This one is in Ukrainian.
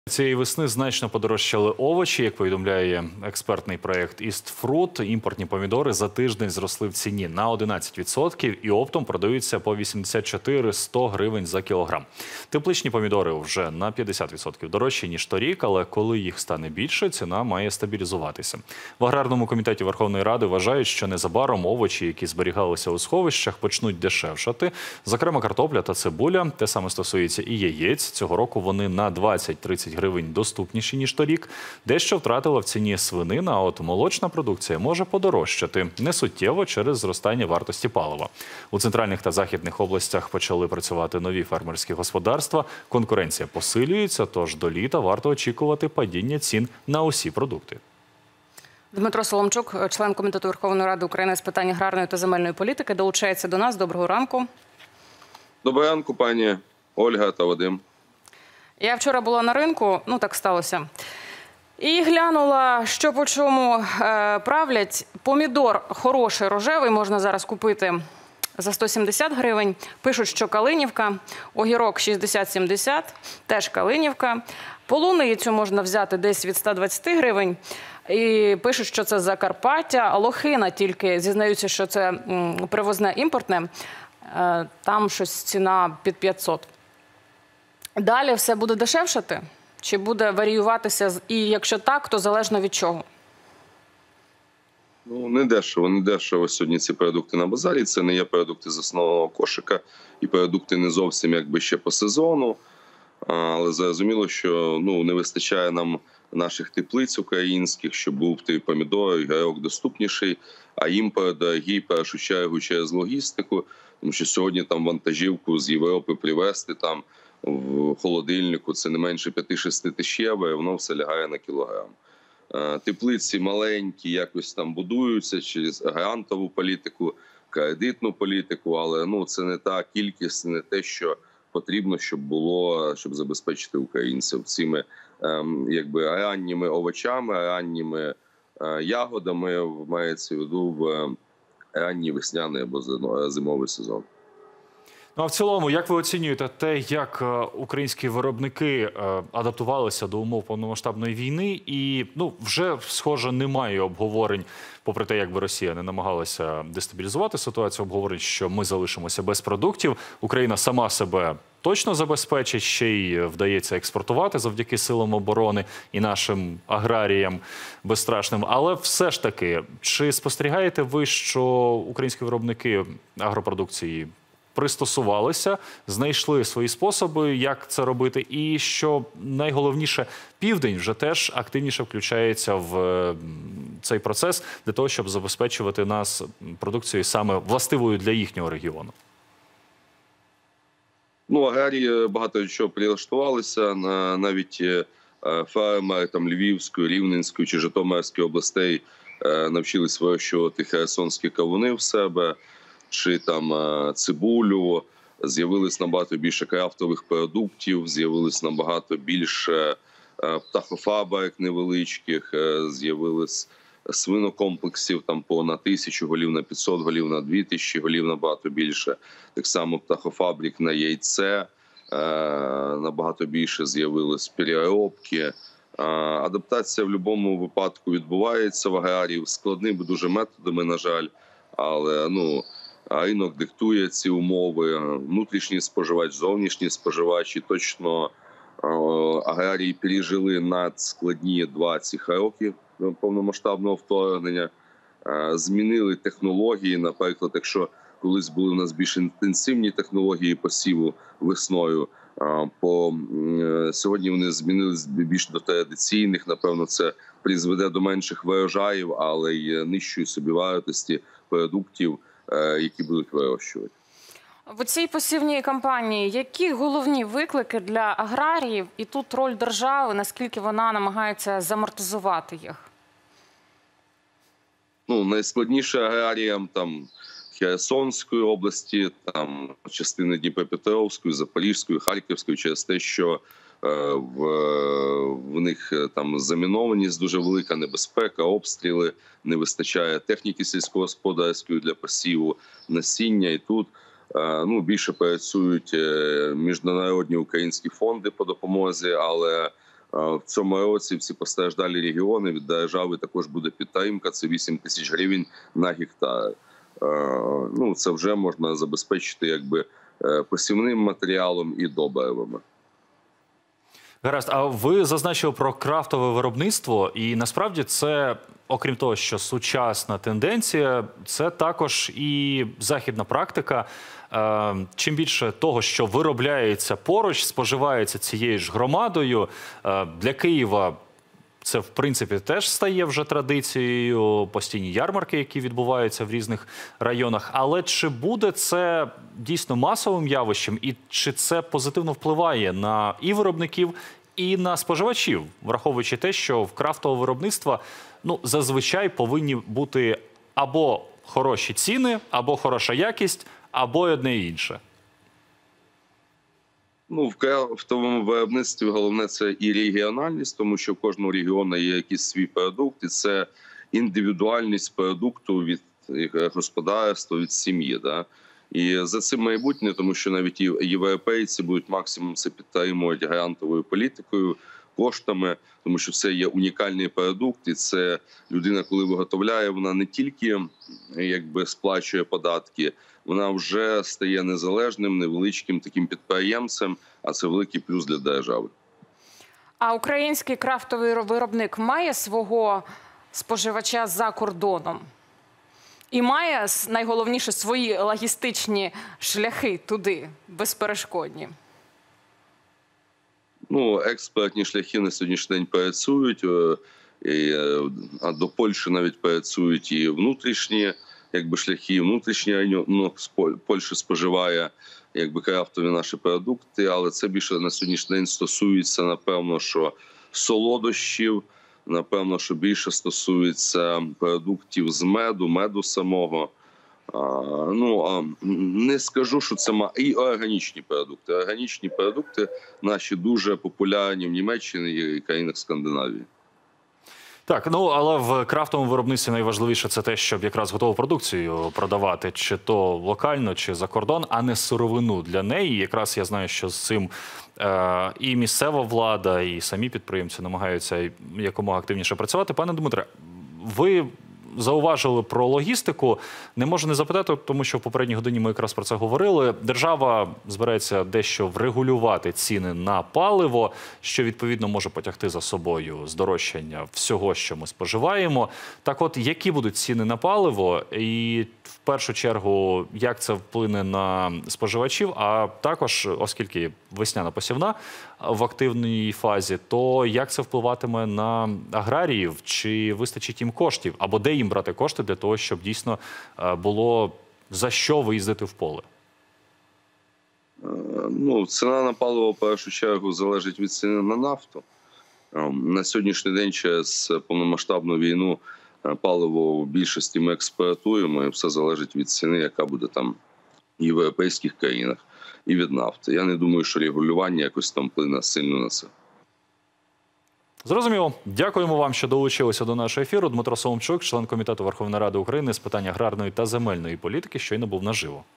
Цієї весни значно подорожчали овочі, як повідомляє експертний проєкт «Істфрут». Імпортні помідори за тиждень зросли в ціні на 11% і оптом продаються по 84-100 гривень за кілограм. Тепличні помідори вже на 50% дорожчі, ніж торік, але коли їх стане більше, ціна має стабілізуватися. В Аграрному комітеті Верховної Ради вважають, що незабаром овочі, які зберігалися у сховищах, почнуть дешевшати. Зокрема, картопля та цибуля. Те саме стосується і яєць. Цього року вони на 20-30 гривень доступніші, ніж торік. Дещо втратила в ціні свинина, а от молочна продукція може подорожчати. Не суттєво через зростання вартості палива. У центральних та західних областях почали працювати нові фермерські господарства. Конкуренція посилюється, тож до літа варто очікувати падіння цін на усі продукти. Дмитро Соломчук, член Комітету Верховної Ради України з питань аграрної та земельної політики, долучається до нас. Доброго ранку. Доброго ранку, пані Ольга та Вадим. Я вчора була на ринку, так сталося, і глянула, що по чому правлять. Помідор хороший, рожевий, можна зараз купити за 170 гривень. Пишуть, що Калинівка, огірок 60-70, теж Калинівка. Полуницю можна взяти десь від 120 гривень. І пишуть, що це Закарпаття, а лохина тільки, зізнаються, що це привозне імпортне, там щось ціна під 500. Далі все буде дешевшати? Чи буде варіюватися? І якщо так, то залежно від чого? Не дешево сьогодні ці продукти на базарі. Це не є продукти з основного кошика і продукти не зовсім ще по сезону. Але зрозуміло, що не вистачає нам наших теплиць українських, щоб був той помідор, огірок доступніший, а імпорт дорогий, в першу чергу, через логістику. Тому що сьогодні там вантажівку з Європи привезти там в холодильнику це не менше 5-6 тисяч євро, і воно все лягає на кілограм. Теплиці маленькі, якось там будуються через грантову політику, кредитну політику, але це не та кількість, не те, що потрібно, щоб забезпечити українців цими ранніми овочами, ранніми ягодами, мається в виду в ранній весняний або зимовий сезон. А в цілому, як ви оцінюєте те, як українські виробники адаптувалися до умов повномасштабної війни і, вже, схоже, немає обговорень, попри те, як би Росія не намагалася дестабілізувати ситуацію, обговорень, що ми залишимося без продуктів, Україна сама себе точно забезпечить, ще й вдається експортувати завдяки силам оборони і нашим аграріям безстрашним. Але все ж таки, чи спостерігаєте ви, що українські виробники агропродукції пристосувалися, знайшли свої способи, як це робити, і, що найголовніше, Південь вже теж активніше включається в цей процес для того, щоб забезпечувати нас продукцією саме властивою для їхнього регіону? Аграрії багато чого прилаштувалися, навіть фермери Львівської, Рівненської чи Житомирської областей навчились вирощувати херсонські кавуни в себе, чи цибулю, з'явилось набагато більше крафтових продуктів, з'явилось набагато більше птахофабрик невеличких, з'явилось свинокомплексів понад 1000 голів, на 500 голів, на 2000 голів набагато більше. Так само птахофабрик на яйце набагато більше з'явилось, переробки. Адаптація в будь-якому випадку відбувається в аграріїв складними дуже методами, на жаль, але ринок диктує ці умови, внутрішній споживач, зовнішній споживач, і точно аграрії пережили надскладні 20 років повномасштабного вторгнення, змінили технології, наприклад, якщо колись були у нас більш інтенсивні технології посіву весною, сьогодні вони змінились більш до традиційних, напевно, це призведе до менших врожаїв, але й нижчої собівартості продуктів, які будуть вирощувати. В цій посівній кампанії які головні виклики для аграріїв і тут роль держави, наскільки вона намагається замортизувати їх? Найскладніше аграріям Херсонської області, частини Дніпропетровської, Запорізької, Харківської, через те, що в них замінованість дуже велика, небезпека, обстріли, не вистачає техніки сільськогосподарської для посіву, насіння. І тут більше працюють міжнародні українські фонди по допомозі, але В цьому році всі постраждалі регіони від держави також буде підтримка. Це 8 тисяч гривень на гектар. Ну, це вже можна забезпечити якби посівним матеріалом і добривами. Гаразд, а ви зазначили про крафтове виробництво, і насправді це, окрім того, що сучасна тенденція, це також і західна практика. Чим більше того, що виробляється поруч, споживається цією ж громадою, для Києва це, в принципі, теж стає вже традицією, постійні ярмарки, які відбуваються в різних районах. Але чи буде це дійсно масовим явищем, і чи це позитивно впливає на і виробників, і на споживачів, враховуючи те, що в крафтового виробництва зазвичай повинні бути або хороші ціни, або хороша якість, або одне і інше? Ну, в крафтовому виробництві головне це і регіональність, тому що в кожного регіону є якийсь свій продукт, і це індивідуальність продукту від господарства, від сім'ї. Да? І за цим майбутнє, тому що навіть і європейці будуть максимум це підтримувати грантовою політикою, коштами, тому що це є унікальний продукт, і це людина, коли виготовляє, вона не тільки якби сплачує податки, вона вже стає незалежним, невеличким таким підприємцем, а це великий плюс для держави. А український крафтовий виробник має свого споживача за кордоном? І має, найголовніше, свої логістичні шляхи туди, безперешкодні? Ну, експортні шляхи на сьогоднішній день працюють, а до Польщі навіть працюють і внутрішні якби шляхи, внутрішні райони. Польща споживає якби крафтові наші продукти, але це більше на сьогоднішній день стосується, напевно, що солодощів, напевно, що більше стосується продуктів з меду самого. Не скажу, що це і органічні продукти. Органічні продукти наші дуже популярні в Німеччині і країнах Скандинавії. Так, але в крафтовому виробництві найважливіше це те, щоб якраз готову продукцію продавати, чи то локально, чи за кордон, а не сировину для неї. Якраз я знаю, що з цим і місцева влада, і самі підприємці намагаються якомога активніше працювати. Пане Дмитре, ви зауважили про логістику. Не можу не запитати, тому що в попередній годині ми якраз про це говорили. Держава збирається дещо врегулювати ціни на паливо, що відповідно може потягти за собою здорожчання всього, що ми споживаємо. Так от, які будуть ціни на паливо і в першу чергу, як це вплине на споживачів, а також, оскільки весняна посівна в активній фазі, то як це впливатиме на аграріїв? Чи вистачить їм коштів? Або де їм брати кошти для того, щоб дійсно було за що виїздити в поле? Ціна на паливо в першу чергу залежить від ціни на нафту. На сьогоднішній день через повномасштабну війну паливо в більшості ми експортуємо, і все залежить від ціни, яка буде там в європейських країнах, і від нафти. Я не думаю, що регулювання якось там вплине сильно на це. Зрозуміло. Дякуємо вам, що долучилися до нашого ефіру. Дмитро Соломчук, член Комітету Верховної Ради України з питань аграрної та земельної політики, щойно був наживо.